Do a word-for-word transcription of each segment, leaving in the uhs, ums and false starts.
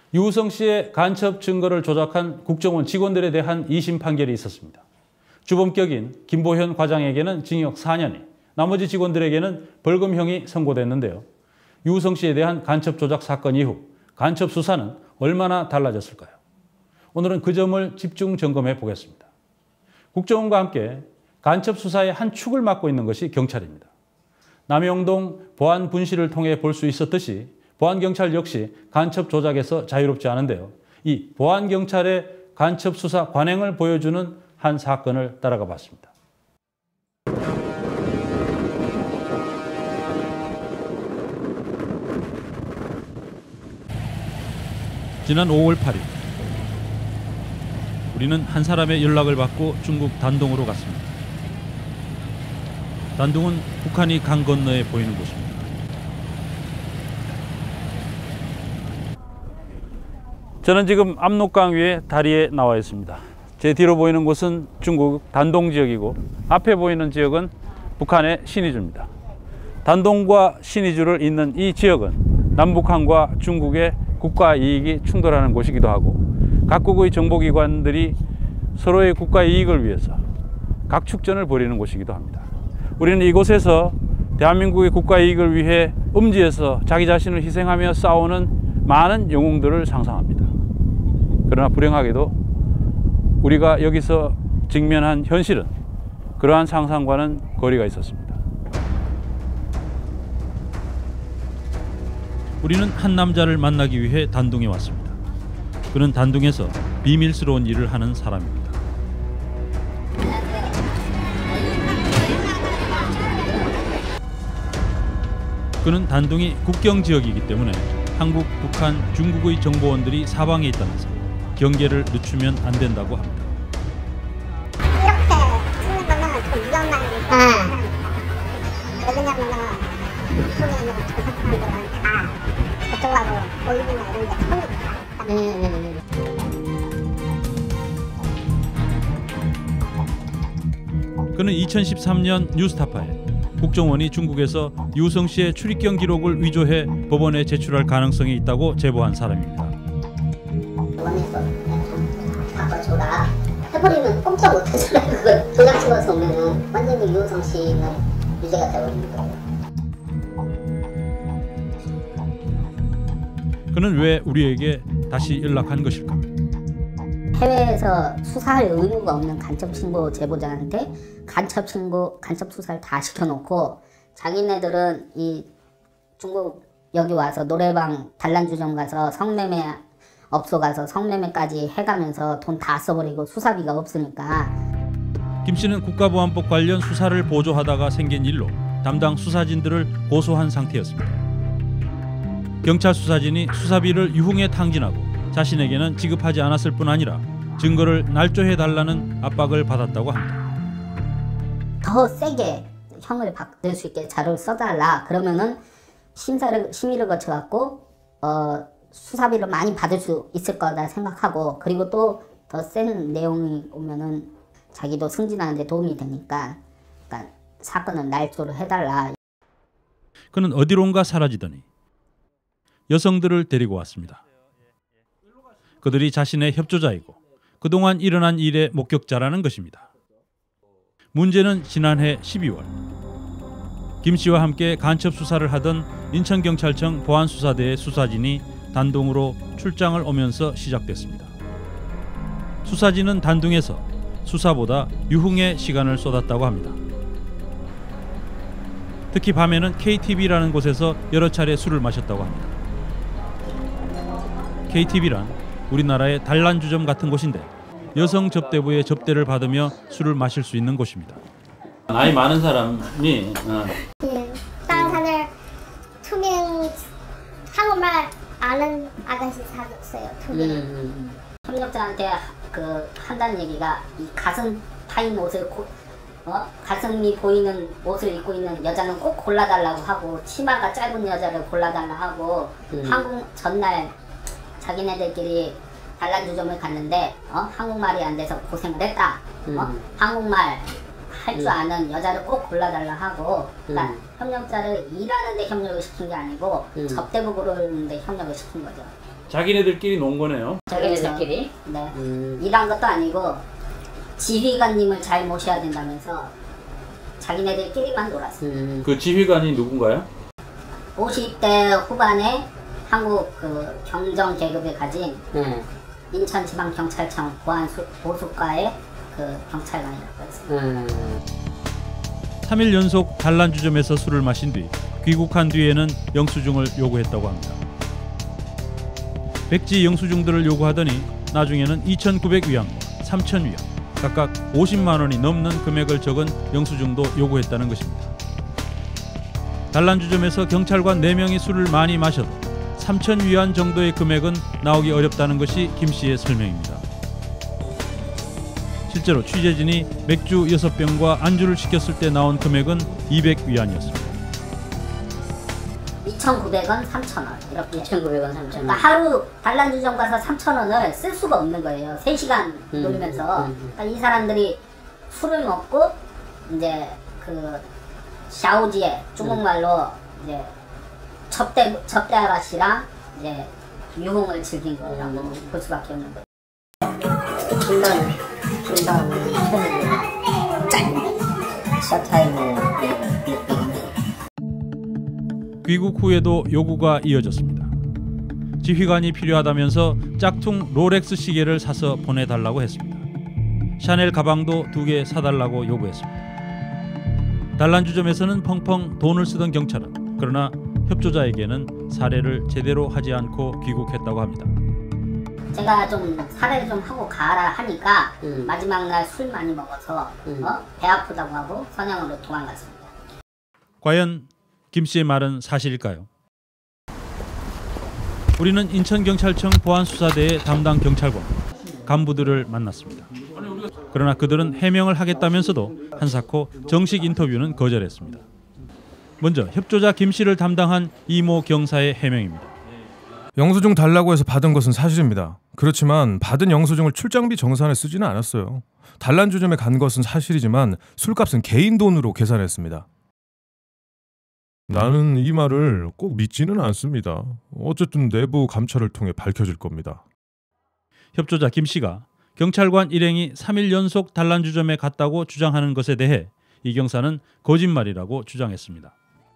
유우성 씨의 간첩 증거를 조작한 국정원 직원들에 대한 이심 판결이 있었습니다. 주범격인 김보현 과장에게는 징역 사 년이, 나머지 직원들에게는 벌금형이 선고됐는데요. 유우성 씨에 대한 간첩 조작 사건 이후 간첩 수사는 얼마나 달라졌을까요? 오늘은 그 점을 집중 점검해 보겠습니다. 국정원과 함께 간첩 수사의 한 축을 맡고 있는 것이 경찰입니다. 남영동 보안 분실을 통해 볼 수 있었듯이 보안경찰 역시 간첩 조작에서 자유롭지 않은데요. 이 보안경찰의 간첩 수사 관행을 보여주는 한 사건을 따라가 봤습니다. 지난 오월 팔일 우리는 한 사람의 연락을 받고 중국 단동으로 갔습니다. 단동은 북한이 강 건너에 보이는 곳입니다. 저는 지금 압록강 위에 다리에 나와 있습니다. 제 뒤로 보이는 곳은 중국 단동 지역이고 앞에 보이는 지역은 북한의 신의주입니다. 단동과 신의주를 잇는 이 지역은 남북한과 중국의 국가 이익이 충돌하는 곳이기도 하고 각국의 정보기관들이 서로의 국가 이익을 위해서 각축전을 벌이는 곳이기도 합니다. 우리는 이곳에서 대한민국의 국가 이익을 위해 음지에서 자기 자신을 희생하며 싸우는 많은 영웅들을 상상합니다. 그러나 불행하게도 우리가 여기서 직면한 현실은 그러한 상상과는 거리가 있었습니다. 우리는 한 남자를 만나기 위해 단동에 왔습니다. 그는 단동에서 비밀스러운 일을 하는 사람입니다. 그는 단동이 국경 지역이기 때문에 한국, 북한, 중국의 정보원들이 사방에 있다면서 경계를 늦추면 안 된다고 합니다. 이렇게 찍는 거는 좀 위험한 일이다. 왜 그러냐면은 이쪽에 있는 조사 사람들은 다 저쪽하고 보이는 이런 게 처음이니까. 음. 그는 이천십삼 년 뉴스타파에 국정원이 중국에서 유우성 씨의 출입경 기록을 위조해 법원에 제출할 가능성이 있다고 제보한 사람입니다. 원에서 바꿔줘라 해버리면 꼼짝 못하잖아요. 그걸 조작 찍어서 오면은 완전히 유우성 씨는 유죄가 되어버리는 거예요. 그는 왜 우리에게 다시 연락한 것일까? 해외에서 수사할 의무가 없는 간첩 신고 제보자한테 간첩 신고, 간첩 수사를 다 시켜놓고 자기네들은 이 중국 여기 와서 노래방 단란주점 가서 성매매 업소 가서 성매매까지 해가면서 돈 다 써버리고 수사비가 없으니까. 김 씨는 국가보안법 관련 수사를 보조하다가 생긴 일로 담당 수사진들을 고소한 상태였습니다. 경찰 수사진이 수사비를 유흥에 탕진하고 자신에게는 지급하지 않았을 뿐 아니라 증거를 날조해달라는 압박을 받았다고 합니다. 더 세게 형을 받을 수 있게 자료를 써달라. 그러면은 심사를, 심의를 거쳐갖고 어, 수사비를 많이 받을 수 있을 거다 생각하고, 그리고 또 더 센 내용이 오면은 자기도 승진하는 데 도움이 되니까 그러니까 사건을 날조를 해달라. 그는 어디론가 사라지더니 여성들을 데리고 왔습니다. 그들이 자신의 협조자이고 그동안 일어난 일의 목격자라는 것입니다. 문제는 지난해 십이월 김 씨와 함께 간첩 수사를 하던 인천경찰청 보안수사대의 수사진이 단동으로 출장을 오면서 시작됐습니다. 수사진은 단동에서 수사보다 유흥에 시간을 쏟았다고 합니다. 특히 밤에는 케이티비라는 곳에서 여러 차례 술을 마셨다고 합니다. 케이티비란 우리나라의 단란주점 같은 곳인데 여성 접대부의 접대를 받으며 술을 마실 수 있는 곳입니다. 나이 많은 사람이 어. 예, 다른 사람들 투명 한국말 아는 아가씨 사줬어요. 투명. 음, 협력자한테 그 한다는 얘기가 이 가슴 파인 옷을 고, 어? 가슴이 보이는 옷을 입고 있는 여자는 꼭 골라달라고 하고 치마가 짧은 여자를 골라달라 하고 음. 한국 전날 자기네들끼리 단란주점을 갔는데 어? 한국말이 안 돼서 고생을 했다. 음. 어? 한국말 할 줄 아는 여자를 꼭 골라달라 하고 그러니까 음. 협력자를 일하는 데 협력을 시킨 게 아니고 음. 접대부 고르는 데 협력을 시킨 거죠. 자기네들끼리 논 거네요. 자기네들끼리. 네. 음. 일한 것도 아니고 지휘관님을 잘 모셔야 된다면서 자기네들끼리만 놀았어요. 음. 그 지휘관이 누군가요? 오십 대 후반에 한국 그 경정 계급을 가진 네. 인천지방경찰청 보안보수과의 그 경찰관이라고 했어요. 음. 삼 일 연속 단란주점에서 술을 마신 뒤 귀국한 뒤에는 영수증을 요구했다고 합니다. 백지 영수증들을 요구하더니 나중에는 이천구백 위안과 삼천 위안 각각 오십만 원이 넘는 금액을 적은 영수증도 요구했다는 것입니다. 단란주점에서 경찰관 네 명이 술을 많이 마셔도 삼천 위안 정도의 금액은 나오기 어렵다는 것이 김 씨의 설명입니다. 실제로 취재진이 맥주 여섯 병과 안주를 시켰을 때 나온 금액은 이백 위안이었습니다. 이천구백 원, 삼천 원 이렇게. 이천구백 원, 삼천 원. 그러니까 하루 단란주점 가서 삼천 원을 쓸 수가 없는 거예요. 세 시간 음, 놀면서. 음, 음. 그러니까 이 사람들이 술을 먹고 이제 그 샤오지에 중국말로 이제 접대 접대 아가씨랑 이제 유흥을 즐긴 거라고 음. 볼 수밖에 없는 거예요. 중단, 중단, 짠. 샷타임을 귀국 후에도 요구가 이어졌습니다. 지휘관이 필요하다면서 짝퉁 롤렉스 시계를 사서 보내달라고 했습니다. 샤넬 가방도 두 개 사달라고 요구했습니다. 단란주점에서는 펑펑 돈을 쓰던 경찰은 그러나 협조자에게는 사례를 제대로 하지 않고 귀국했다고 합니다. 제가 좀 사례를 좀 하고 가라 하니까 음. 마지막 날 술 많이 먹어서 음. 어? 배 아프다고 하고 선양으로 도망갔습니다. 과연 김 씨의 말은 사실일까요? 우리는 인천경찰청 보안수사대의 담당 경찰관 간부들을 만났습니다. 그러나 그들은 해명을 하겠다면서도 한사코 정식 인터뷰는 거절했습니다. 먼저 협조자 김 씨를 담당한 이모 경사의 해명입니다. 영수증 달라고 해서 받은 것은 사실입니다. 그렇지만 받은 영수증을 출장비 정산에 쓰지는 않았어요. 단란주점에 간 것은 사실이지만 술값은 개인 돈으로 계산했습니다. 나는 이 말을 꼭 믿지는 않습니다. 어쨌든 내부 감찰을 통해 밝혀질 겁니다. 협조자 김 씨가 경찰관 일행이 삼 일 연속 단란주점에 갔다고 주장하는 것에 대해 이 경사는 거짓말이라고 주장했습니다.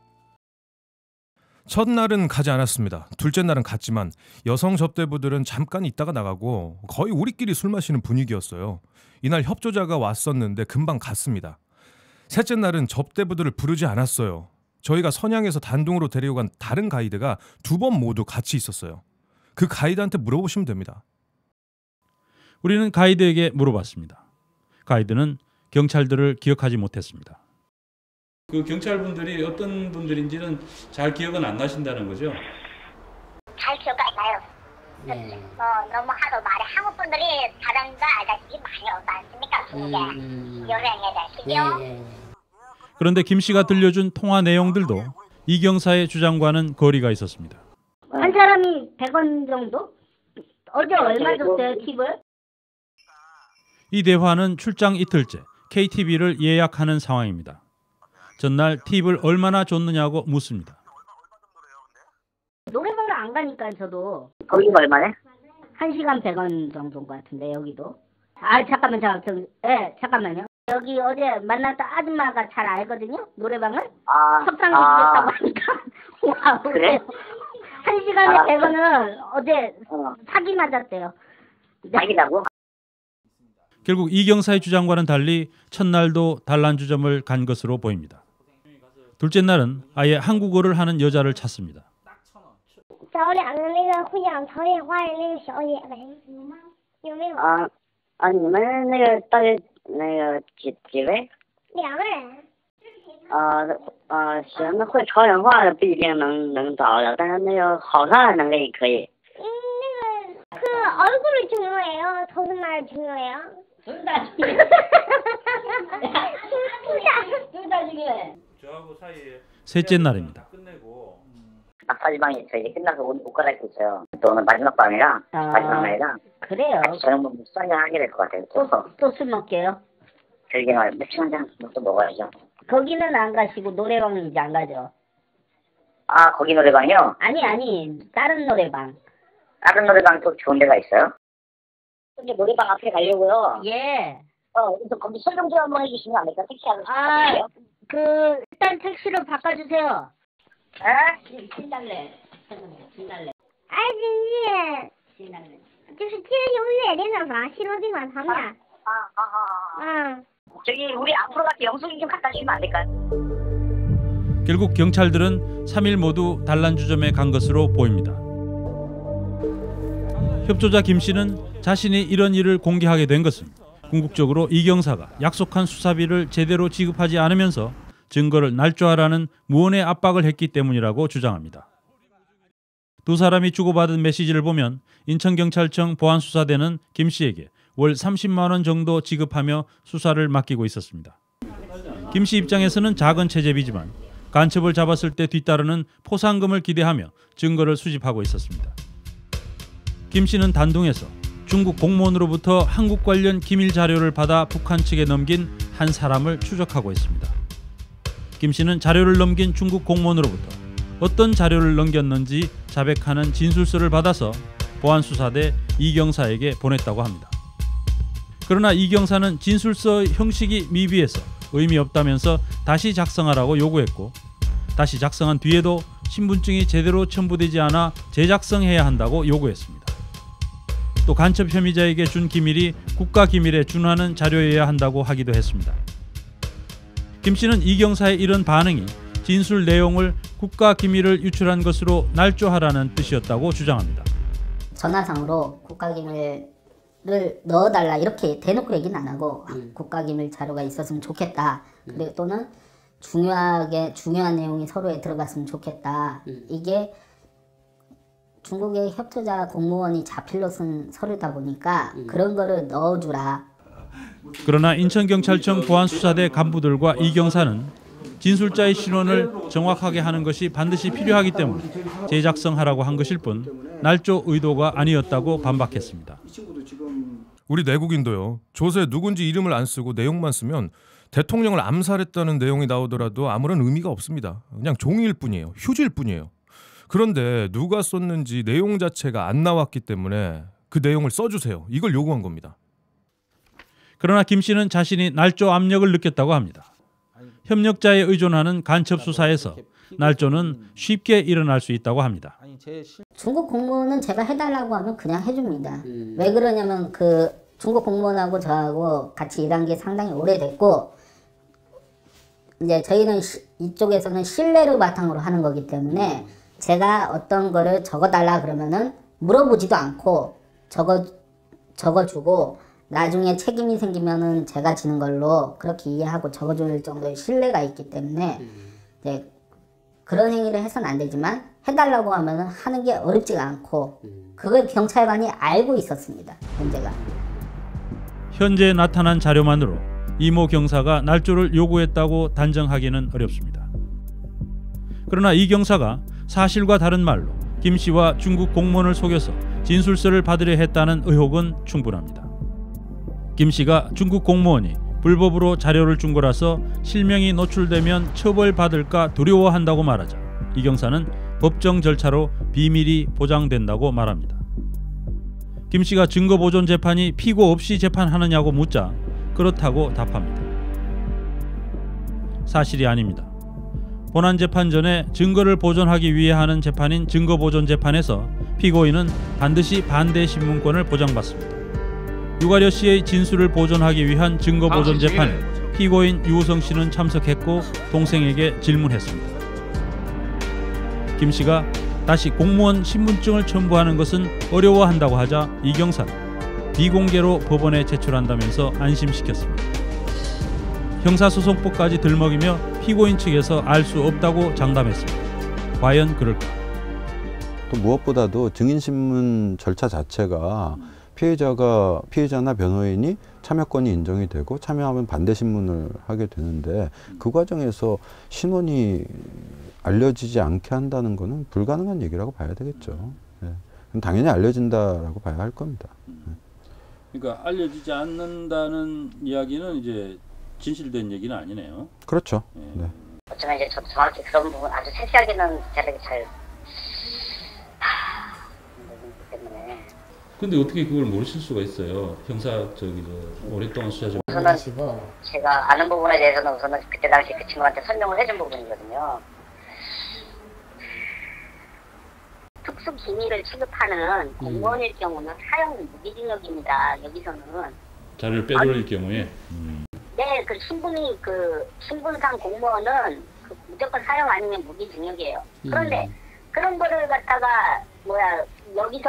첫날은 가지 않았습니다. 둘째 날은 갔지만 여성 접대부들은 잠깐 있다가 나가고 거의 우리끼리 술 마시는 분위기였어요. 이날 협조자가 왔었는데 금방 갔습니다. 셋째 날은 접대부들을 부르지 않았어요. 저희가 선양에서 단둥으로 데려간 다른 가이드가 두 번 모두 같이 있었어요. 그 가이드한테 물어보시면 됩니다. 우리는 가이드에게 물어봤습니다. 가이드는 경찰들을 기억하지 못했습니다. 그 경찰분들이 어떤 분들인지는 잘 기억은 안 나신다는 거죠? 잘 기억 안 나요. 네. 뭐 너무 하도 말해 한국 분들이 다른 거 알다시피 많이 오지 않습니까? 중국에 음. 여행에 예, 대해서요. 예. 그런데 김 씨가 들려준 통화 내용들도 이 경사의 주장과는 거리가 있었습니다. 한 사람이 백 원 정도? 어제 얼마 줬어요 팁을? 이 대화는 출장 이틀째 케이티비를 예약하는 상황입니다. 전날 팁을 얼마나 줬느냐고 묻습니다. 노래방을 안 가니까 저도 거기가 얼마네? 한 시간 백 원 정도인 것 같은데 여기도. 아 잠깐만 잠깐만 예 잠깐만요. 여기 어제 만났던 아줌마가 잘 알거든요 노래방을. 아, 협상이 아. 됐다고 하니까. 와 그래? 한 시간에 아. 백 원을 어제 어. 사기 맞았대요. 자기라고? 결국 이 경사의 주장과는 달리 첫날도 단란주점을 간 것으로 보입니다. 둘째 날은 아예 한국어를 하는 여자를 찾습니다. 找两个那个会讲朝鲜话的那个小姐呗，有没有？ 아, 아, 你们那个大概那个几几位？ 两个人。 啊啊，行，那会朝鲜话的不一定能能找着，但是那个好看的那个也可以。 음, 내가 그 얼굴이 중요해요.头말 중요해요. 둘 다 중요해. 둘 다 중요해. 저하고 사이에 셋째 날입니다. 마사지방이 저희 끝나서 옷, 옷 갈아입고 있어요. 또 오늘 마지막 밤이라 아. 마지막 날이라 그래요. 저녁 뭐 쌍냥 하게 될 것 같아요. 또 또 술 먹게요? 길게 말 맥주 한잔 또 먹어야죠. 거기는 안 가시고 노래방은 이제 안 가죠? 아, 거기 노래방이요? 아니 아니 다른 노래방. 다른 노래방 또 좋은 데가 있어요? 근데 노래방 앞에 가려고요. 예. 어, 그래서 거기 설명 좀 한번 해주시면 안 될까? 택시하고 아, 그 일단 택시로 바꿔주세요. 에? 신달래. 신달래. 二十日 신달래. 就是金永乐连锁房西罗宾馆旁边。 아, 아, 아, 아. 음. 저기 우리 앞으로 갈때 영숙이 좀 갖다 주시면 안 될까요? 결국 경찰들은 삼 일 모두 단란주점에 간 것으로 보입니다. 협조자 김 씨는 자신이 이런 일을 공개하게 된 것은 궁극적으로 이 경사가 약속한 수사비를 제대로 지급하지 않으면서 증거를 날조하라는 무언의 압박을 했기 때문이라고 주장합니다. 두 사람이 주고받은 메시지를 보면 인천경찰청 보안수사대는 김 씨에게 월 삼십만 원 정도 지급하며 수사를 맡기고 있었습니다. 김 씨 입장에서는 작은 채집이지만 간첩을 잡았을 때 뒤따르는 포상금을 기대하며 증거를 수집하고 있었습니다. 김 씨는 단둥에서 중국 공무원으로부터 한국 관련 기밀 자료를 받아 북한 측에 넘긴 한 사람을 추적하고 있습니다. 김 씨는 자료를 넘긴 중국 공무원으로부터 어떤 자료를 넘겼는지 자백하는 진술서를 받아서 보안수사대 이 경사에게 보냈다고 합니다. 그러나 이 경사는 진술서 형식이 미비해서 의미 없다면서 다시 작성하라고 요구했고, 다시 작성한 뒤에도 신분증이 제대로 첨부되지 않아 재작성해야 한다고 요구했습니다. 또 간첩 혐의자에게 준 기밀이 국가기밀에 준하는 자료여야 한다고 하기도 했습니다. 김 씨는 이 경사의 이런 반응이 진술 내용을 국가기밀을 유출한 것으로 날조하라는 뜻이었다고 주장합니다. 전화상으로 국가기밀을 넣어달라 이렇게 대놓고 얘기는 안 하고 음. 국가기밀 자료가 있었으면 좋겠다. 음. 그리고 또는 중요하게 중요한 내용이 서로에 들어갔으면 좋겠다. 음. 이게 중국의 협조자 공무원이 자필로 쓴 서류다 보니까 음. 그런 거를 넣어주라. 그러나 인천경찰청 보안수사대 간부들과 이 경사는 진술자의 신원을 정확하게 하는 것이 반드시 필요하기 때문에 재작성하라고 한 것일 뿐 날조 의도가 아니었다고 반박했습니다. 우리 내국인도요. 조서에 누군지 이름을 안 쓰고 내용만 쓰면 대통령을 암살했다는 내용이 나오더라도 아무런 의미가 없습니다. 그냥 종이일 뿐이에요. 휴지일 뿐이에요. 그런데 누가 썼는지 내용 자체가 안 나왔기 때문에 그 내용을 써주세요. 이걸 요구한 겁니다. 그러나 김 씨는 자신이 날조 압력을 느꼈다고 합니다. 협력자에 의존하는 간첩 수사에서 날조는 쉽게 일어날 수 있다고 합니다. 중국 공무원은 제가 해달라고 하면 그냥 해줍니다. 음. 왜 그러냐면 그 중국 공무원하고 저하고 같이 일한 게 상당히 오래됐고 이제 저희는 시, 이쪽에서는 신뢰를 바탕으로 하는 거기 때문에 제가 어떤 거를 적어달라 그러면은 물어보지도 않고 적어 적어주고 나중에 책임이 생기면은 제가 지는 걸로 그렇게 이해하고 적어줄 정도의 신뢰가 있기 때문에 음. 이제 그런 행위를 해서는 안 되지만 해달라고 하면은 하는 게 어렵지가 않고 음. 그걸 경찰관이 알고 있었습니다. 문제가. 현재 나타난 자료만으로 이모 경사가 날조를 요구했다고 단정하기는 어렵습니다. 그러나 이 경사가 사실과 다른 말로 김 씨와 중국 공무원을 속여서 진술서를 받으려 했다는 의혹은 충분합니다. 김 씨가 중국 공무원이 불법으로 자료를 준 거라서 실명이 노출되면 처벌받을까 두려워한다고 말하자 이 경사는 법정 절차로 비밀이 보장된다고 말합니다. 김 씨가 증거보존 재판이 피고 없이 재판하느냐고 묻자 그렇다고 답합니다. 사실이 아닙니다. 본안 재판 전에 증거를 보존하기 위해 하는 재판인 증거보존 재판에서 피고인은 반드시 반대 신문권을 보장받습니다. 유가려 씨의 진술을 보존하기 위한 증거보존 재판에 피고인 유우성 씨는 참석했고 동생에게 질문했습니다. 김 씨가 다시 공무원 신분증을 첨부하는 것은 어려워한다고 하자 이 경사는 비공개로 법원에 제출한다면서 안심시켰습니다. 형사소송법까지 들먹이며 피고인 측에서 알 수 없다고 장담했습니다. 과연 그럴까? 또 무엇보다도 증인신문 절차 자체가 피해자가 피해자나 변호인이 참여권이 인정이 되고 참여하면 반대 신문을 하게 되는데 그 과정에서 신원이 알려지지 않게 한다는 것은 불가능한 얘기라고 봐야 되겠죠. 네. 당연히 알려진다라고 봐야 할 겁니다. 네. 그러니까 알려지지 않는다는 이야기는 이제 진실된 얘기는 아니네요. 그렇죠. 네. 네. 어쩌면 이제 저도 정확히 그런 부분 아주 세세하게는 제가 잘 하... 때문에 근데 어떻게 그걸 모르실 수가 있어요? 형사 저기 저 오랫동안 수사 좀 우선은 제가 아는 부분에 대해서는 우선은 그때 당시 그 친구한테 설명을 해준 부분이거든요. 특수 기밀을 취급하는 공무원일 경우는 사형 무기징역입니다. 여기서는 자료를 빼돌릴 경우에 음. 네, 그 신분이 그 신분상 공무원은 그 무조건 사형 아니면 무기징역이에요. 그런데 음. 그런 거를 갖다가 뭐야 여기서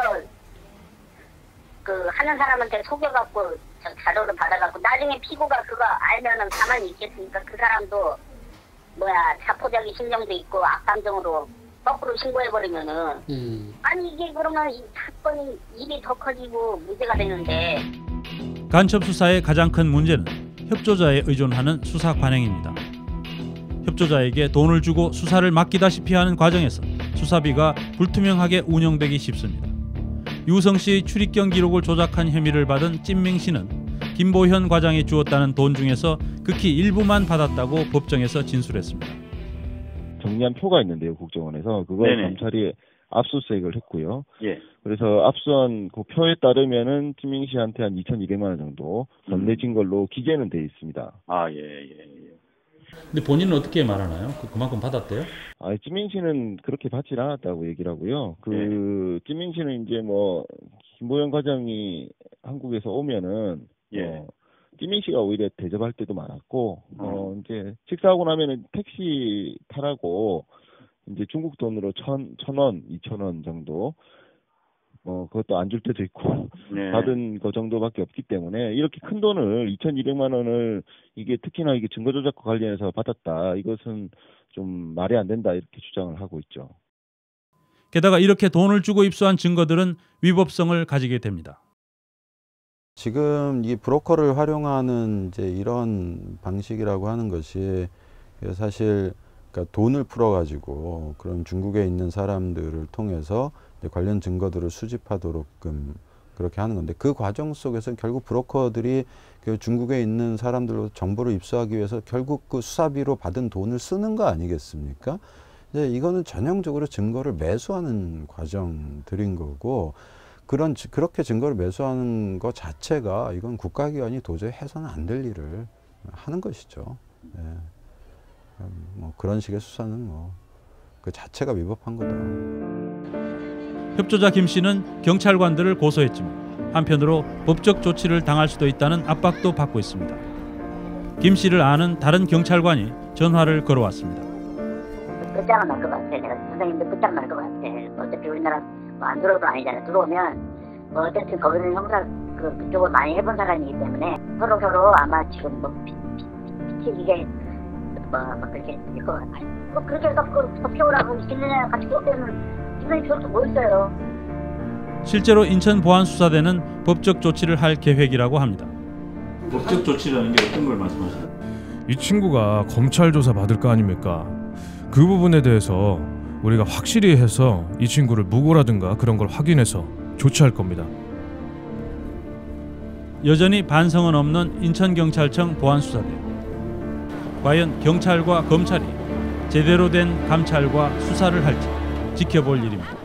그 하는 사람한테 속여갖고 저 자료를 받아갖고 나중에 피고가 그거 알면은 가만히 있겠습니까? 그 사람도 뭐야 자포자기 심정도 있고 악감정으로 거꾸로 신고해버리면은 음. 아니 이게 그러면 이 사건이 일이 더 커지고 문제가 되는데. 간첩 수사의 가장 큰 문제는 협조자에 의존하는 수사 관행입니다. 협조자에게 돈을 주고 수사를 맡기다시피 하는 과정에서 수사비가 불투명하게 운영되기 쉽습니다. 유성 씨의 출입경 기록을 조작한 혐의를 받은 찐맹 씨는 김보현 과장이 주었다는 돈 중에서 극히 일부만 받았다고 법정에서 진술했습니다. 정리한 표가 있는데요, 국정원에서 그걸 네네. 검찰이 압수수색을 했고요. 예. 그래서 압수한 그 표에 따르면은 찐맹 씨한테 한 이천이백만 원 정도 건네진 걸로 기재는 돼 있습니다. 아, 예, 예, 예. 근데 본인은 어떻게 말하나요? 그, 그만큼 받았대요? 아, 찐맹 씨는 그렇게 받질 않았다고 얘기를 하고요. 그 예. 찐맹 씨는 이제 뭐 김보현 과장이 한국에서 오면은 예. 어, 찐맹 씨가 오히려 대접할 때도 많았고, 음. 어 이제 식사하고 나면은 택시 타라고 이제 중국 돈으로 천, 천 원, 이천 원 정도, 뭐, 그것도 안 줄 때도 있고, 네. 받은 거 정도밖에 없기 때문에, 이렇게 큰 돈을, 이천이백만 원을, 이게 특히나 이게 증거조작과 관련해서 받았다. 이것은 좀 말이 안 된다. 이렇게 주장을 하고 있죠. 게다가 이렇게 돈을 주고 입수한 증거들은 위법성을 가지게 됩니다. 지금 이 브로커를 활용하는 이제 이런 방식이라고 하는 것이 사실 그러니까 돈을 풀어가지고 그런 중국에 있는 사람들을 통해서 관련 증거들을 수집하도록끔 그렇게 하는 건데 그 과정 속에서 결국 브로커들이 그 중국에 있는 사람들로 정보를 입수하기 위해서 결국 그 수사비로 받은 돈을 쓰는 거 아니겠습니까? 이제 이거는 전형적으로 증거를 매수하는 과정들인 거고 그런 그렇게 증거를 매수하는 것 자체가 이건 국가기관이 도저히 해서는 안 될 일을 하는 것이죠. 네. 뭐 그런 식의 수사는 뭐 그 자체가 위법한 거다. 협조자 김 씨는 경찰관들을 고소했지만 한편으로 법적 조치를 당할 수도 있다는 압박도 받고 있습니다. 김 씨를 아는 다른 경찰관이 전화를 걸어왔습니다. 끝장은 날 것 같아. 내가 선생님도 끝장 날 것 같아. 어차피 우리나라 뭐 안 들어오도 아니잖아. 들어오면 뭐 어쨌든 거기는 형사 그, 그쪽을 많이 해본 사람이기 때문에 서로 서로 아마 지금 뭐 피치기게 뭐, 뭐 그렇게 될 것 같아. 뭐 그렇게 해서 그 피우라고 있겠느냐 같이 피우면 선생님 저것도 뭐 있어요. 실제로 인천 보안수사대는 법적 조치를 할 계획이라고 합니다. 법적 조치라는 게 어떤 걸 말씀하시나요? 이 친구가 검찰 조사 받을 거 아닙니까? 그 부분에 대해서 우리가 확실히 해서 이 친구를 무고라든가 그런 걸 확인해서 조치할 겁니다. 여전히 반성은 없는 인천경찰청 보안수사대. 과연 경찰과 검찰이 제대로 된 감찰과 수사를 할지 지켜볼 일입니다.